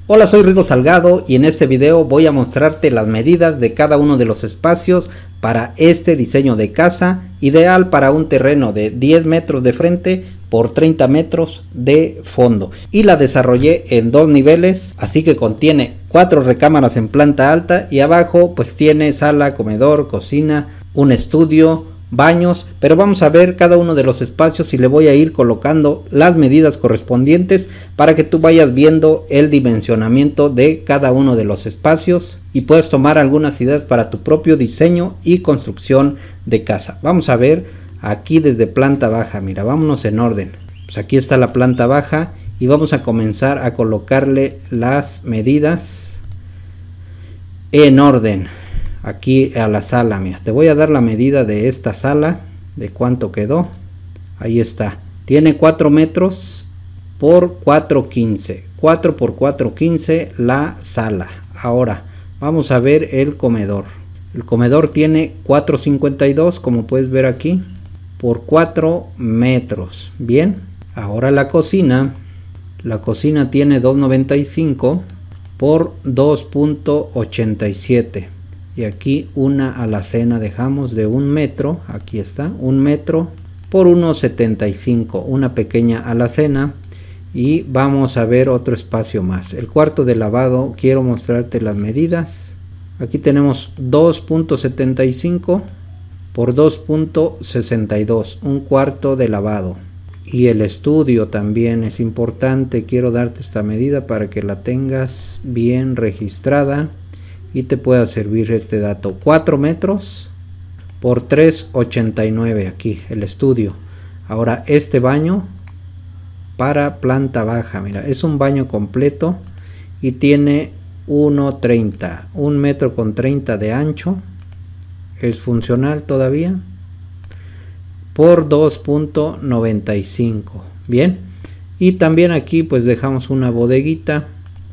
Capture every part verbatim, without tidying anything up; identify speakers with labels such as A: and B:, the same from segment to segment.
A: Hola, soy Rigo Salgado y en este video voy a mostrarte las medidas de cada uno de los espacios para este diseño de casa, ideal para un terreno de diez metros de frente por treinta metros de fondo, y la desarrollé en dos niveles, así que contiene cuatro recámaras en planta alta y abajo pues tiene sala, comedor, cocina, un estudio, baños, pero vamos a ver cada uno de los espacios y le voy a ir colocando las medidas correspondientes para que tú vayas viendo el dimensionamiento de cada uno de los espacios y puedes tomar algunas ideas para tu propio diseño y construcción de casa. Vamos a ver aquí desde planta baja. Mira, vámonos en orden. Pues aquí está la planta baja y vamos a comenzar a colocarle las medidas en orden. Aquí a la sala, mira, te voy a dar la medida de esta sala, de cuánto quedó. Ahí está, tiene cuatro metros por cuatro quince, cuatro por cuatro quince la sala. Ahora vamos a ver el comedor. El comedor tiene cuatro cincuenta y dos, como puedes ver aquí, por cuatro metros. Bien, ahora la cocina. La cocina tiene dos noventa y cinco por dos punto ochenta y siete. Y aquí una alacena dejamos de un metro, aquí está, un metro por uno setenta y cinco, una pequeña alacena. Y vamos a ver otro espacio más. El cuarto de lavado, quiero mostrarte las medidas. Aquí tenemos dos punto setenta y cinco por dos punto sesenta y dos, un cuarto de lavado. Y el estudio también es importante, quiero darte esta medida para que la tengas bien registrada y te pueda servir este dato. Cuatro metros por tres ochenta y nueve aquí el estudio. Ahora este baño para planta baja, mira, es un baño completo y tiene uno treinta, un metro con treinta de ancho, es funcional todavía, por dos punto noventa y cinco. Bien, y también aquí pues dejamos una bodeguita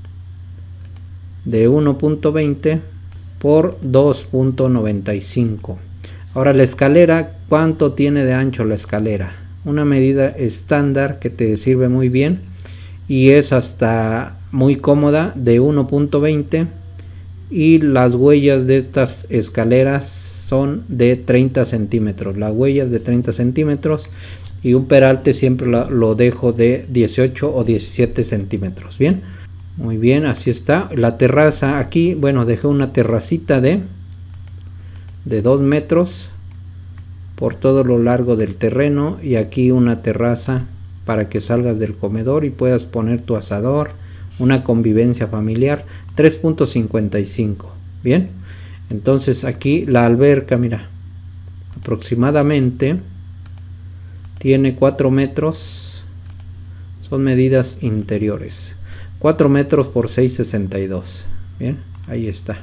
A: de uno punto veinte por dos punto noventa y cinco. Ahora la escalera, ¿cuánto tiene de ancho la escalera? Una medida estándar que te sirve muy bien y es hasta muy cómoda, de uno punto veinte, y las huellas de estas escaleras son de treinta centímetros, las huellas de treinta centímetros, y un peralte siempre lo, lo dejo de dieciocho o diecisiete centímetros. Bien, muy bien, así está. La terraza aquí, bueno, dejé una terracita de de dos metros por todo lo largo del terreno, y aquí una terraza para que salgas del comedor y puedas poner tu asador, una convivencia familiar. Tres punto cincuenta y cinco. Bien, entonces aquí la alberca, mira, aproximadamente tiene cuatro metros, son medidas interiores, cuatro metros por seis sesenta y dos. Bien, ahí está.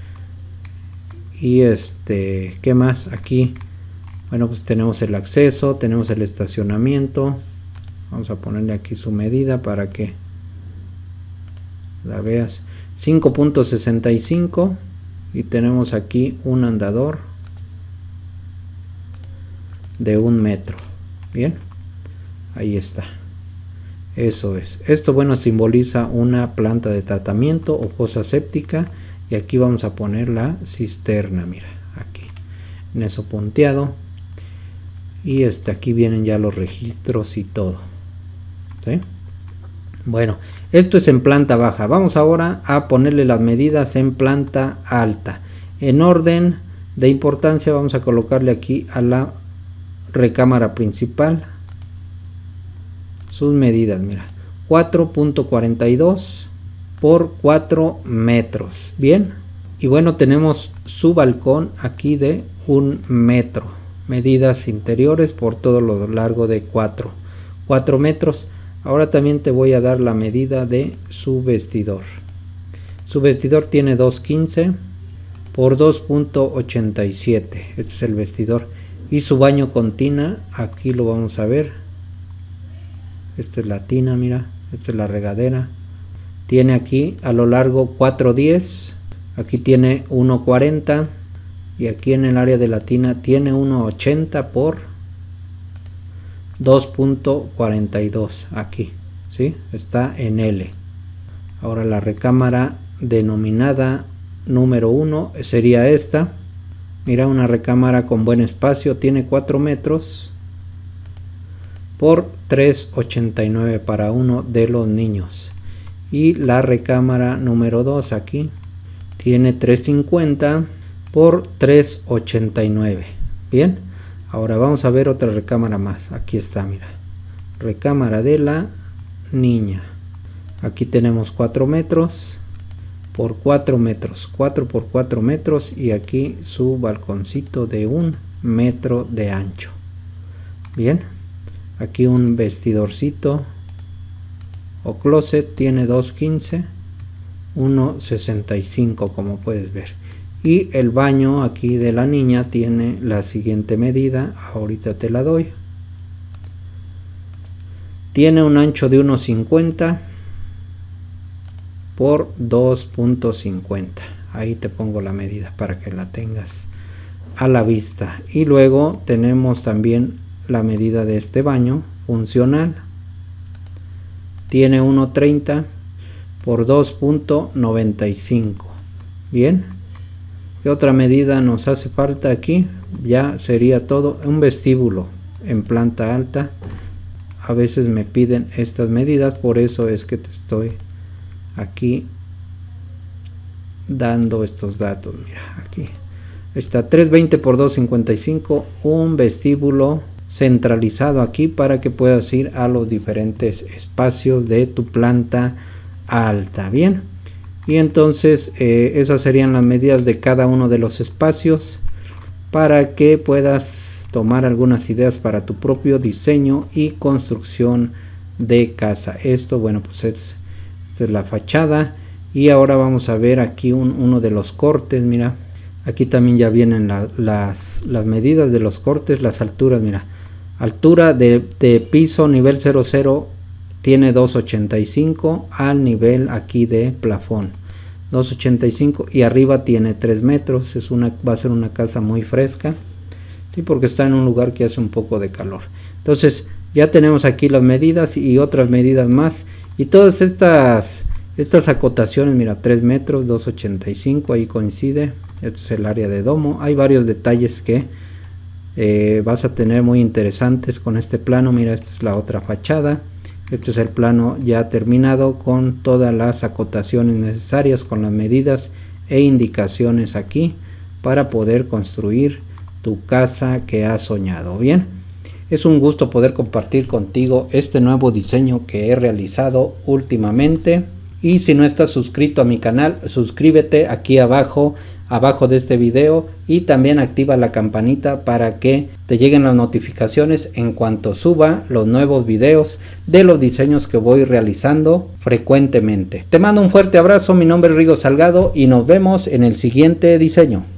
A: Y este, ¿qué más? Aquí, bueno, pues tenemos el acceso, tenemos el estacionamiento. Vamos a ponerle aquí su medida para que la veas. Cinco punto sesenta y cinco, y tenemos aquí un andador de un metro. Bien, ahí está. Eso es. Esto, bueno, simboliza una planta de tratamiento o fosa séptica, y aquí vamos a poner la cisterna, mira, aquí en eso punteado, y este aquí vienen ya los registros y todo, ¿sí? Bueno, esto es en planta baja. Vamos ahora a ponerle las medidas en planta alta. En orden de importancia vamos a colocarle aquí a la recámara principal sus medidas, mira, cuatro punto cuarenta y dos por cuatro metros. Bien, y bueno, tenemos su balcón aquí de un metro, medidas interiores por todo lo largo de cuatro metros. Ahora también te voy a dar la medida de su vestidor. Su vestidor tiene dos quince por dos punto ochenta y siete. Este es el vestidor. Y su baño con tina, aquí lo vamos a ver. Esta es la tina, mira, esta es la regadera. Tiene aquí a lo largo cuatro diez, aquí tiene uno cuarenta, y aquí en el área de la tina tiene uno ochenta por dos punto cuarenta y dos. Aquí, ¿sí? Está en L. Ahora la recámara denominada número uno sería esta. Mira, una recámara con buen espacio, tiene cuatro metros por tres ochenta y nueve para uno de los niños. Y la recámara número dos aquí tiene tres cincuenta por tres ochenta y nueve. Bien, ahora vamos a ver otra recámara más. Aquí está, mira, recámara de la niña. Aquí tenemos cuatro metros por cuatro metros, cuatro por cuatro metros, y aquí su balconcito de un metro de ancho. Bien, aquí un vestidorcito o closet, tiene dos quince, uno sesenta y cinco, como puedes ver. Y el baño aquí de la niña tiene la siguiente medida, ahorita te la doy. Tiene un ancho de uno cincuenta por dos punto cincuenta. Ahí te pongo la medida para que la tengas a la vista. Y luego tenemos también la medida de este baño funcional. Tiene uno treinta por dos punto noventa y cinco. Bien, ¿qué otra medida nos hace falta aquí? Ya sería todo. Un vestíbulo en planta alta. A veces me piden estas medidas, por eso es que te estoy aquí dando estos datos. Mira, aquí está trescientos veinte por doscientos cincuenta y cinco, un vestíbulo centralizado aquí para que puedas ir a los diferentes espacios de tu planta alta. Bien, y entonces eh, esas serían las medidas de cada uno de los espacios para que puedas tomar algunas ideas para tu propio diseño y construcción de casa. Esto, bueno, pues es esta es la fachada. Y ahora vamos a ver aquí un, uno de los cortes. Mira, aquí también ya vienen la, las, las medidas de los cortes, las alturas. Mira, altura de, de piso nivel cero cero tiene dos ochenta y cinco, al nivel aquí de plafón dos ochenta y cinco, y arriba tiene tres metros. Es una, va a ser una casa muy fresca, sí, porque está en un lugar que hace un poco de calor. Entonces ya tenemos aquí las medidas y otras medidas más. Y todas estas, estas acotaciones, mira, tres metros, dos ochenta y cinco, ahí coincide. Este es el área de domo. Hay varios detalles que eh, vas a tener muy interesantes con este plano. Mira, esta es la otra fachada. Este es el plano ya terminado con todas las acotaciones necesarias, con las medidas e indicaciones aquí para poder construir tu casa que has soñado. Bien. Es un gusto poder compartir contigo este nuevo diseño que he realizado últimamente. Y si no estás suscrito a mi canal, suscríbete aquí abajo, abajo de este video, y también activa la campanita para que te lleguen las notificaciones en cuanto suba los nuevos videos de los diseños que voy realizando frecuentemente. Te mando un fuerte abrazo, mi nombre es Rigo Salgado y nos vemos en el siguiente diseño.